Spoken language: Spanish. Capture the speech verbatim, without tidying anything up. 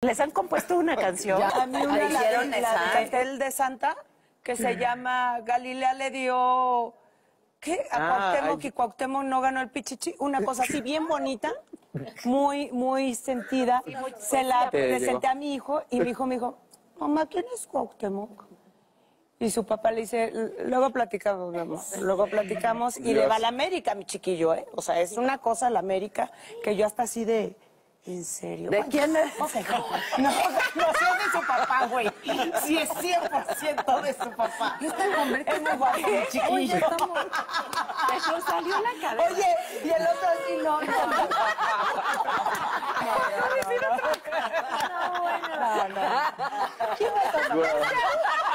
¿Les han compuesto una canción? Ya, a mí una la, hicieron de, esa. la de Cartel de Santa, que se llama Galilea le dio... ¿Qué? A Ah, Cuauhtémoc ay. y Cuauhtémoc no ganó el pichichi. Una cosa así bien bonita, muy, muy sentida. Se la Te presenté llegó. a mi hijo y mi hijo me dijo, mamá, ¿quién es Cuauhtémoc? Y su papá le dice, luego platicamos, mi amor, luego platicamos. Y le va a la América, mi chiquillo, ¿eh? O sea, es una cosa la América que yo hasta así de... ¿En serio? ¿De quién es? No, no, no sí es de su papá, güey. Sí es cien por ciento de su papá. Es muy guapo, mi chiquillo. Pero salió la cadena. Oye, y el otro así, no, no. No, no, no. ¿Quién me tomó?